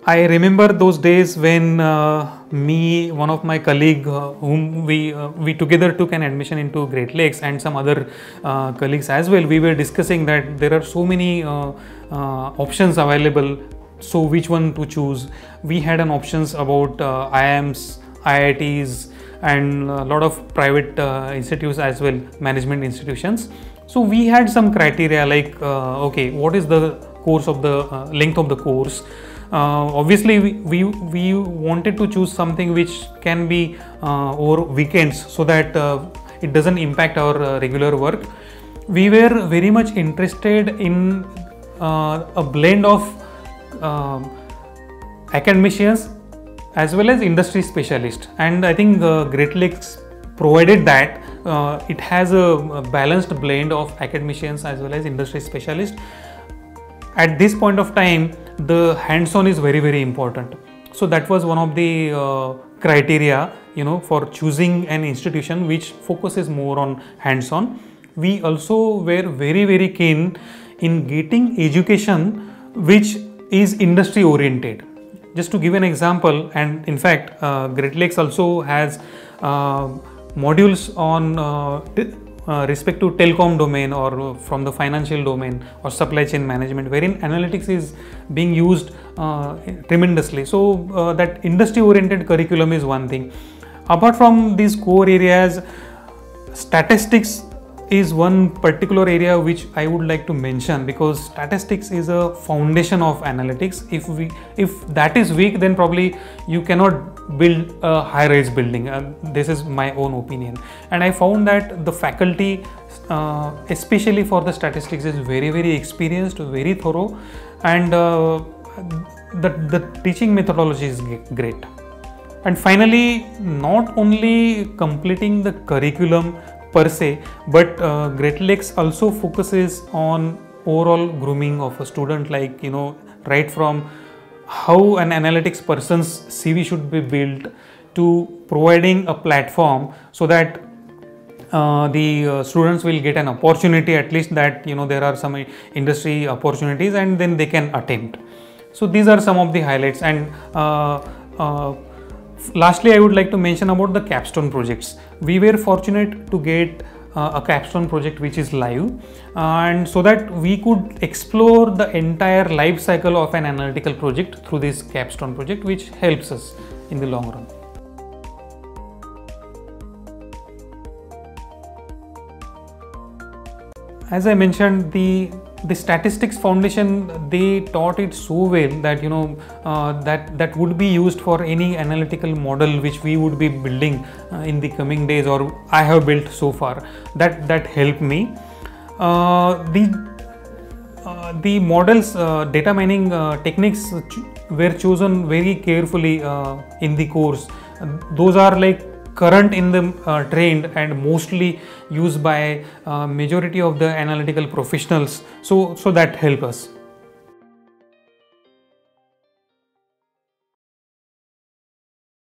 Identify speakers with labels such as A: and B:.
A: I remember those days when one of my colleague, whom we together took an admission into Great Lakes, and some other colleagues as well. We were discussing that there are so many options available. So which one to choose? We had an options about IIMs, IITs, and a lot of private institutes as well, management institutions. So we had some criteria like, okay, what is the course of the length of the course? Obviously we wanted to choose something which can be over weekends, so that it doesn't impact our regular work. We were very much interested in a blend of academicians as well as industry specialists, and I think Great Lakes provided that. It has a balanced blend of academicians as well as industry specialists. At this point of time, the hands-on is very, very important. So that was one of the criteria, for choosing an institution which focuses more on hands-on. We also were very, very keen in getting education which is industry oriented. Just to give an example, and in fact, Great Lakes also has modules on respect to telecom domain, or from the financial domain, or supply chain management, wherein analytics is being used tremendously. So that industry oriented curriculum is one thing. Apart from these core areas, statistics is one particular area which I would like to mention, because statistics is a foundation of analytics. If that is weak, then probably you cannot build a high-rise building. This is my own opinion, and I found that the faculty, especially for the statistics, is very, very experienced, very thorough, and the teaching methodology is great. And finally, not only completing the curriculum per se, but Great Lakes also focuses on overall grooming of a student, like right from how an analytics person's CV should be built, to providing a platform so that the students will get an opportunity, at least that there are some industry opportunities, and then they can attempt. So these are some of the highlights. And lastly, I would like to mention about the capstone projects. We were fortunate to get a capstone project which is live, and so that we could explore the entire life cycle of an analytical project through this capstone project, which helps us in the long run. As I mentioned, the statistics foundation, they taught it so well that that would be used for any analytical model which we would be building in the coming days, or I have built so far. That helped me. The models, data mining techniques were chosen very carefully in the course. Those are like current in the trend and mostly used by majority of the analytical professionals, so that help us.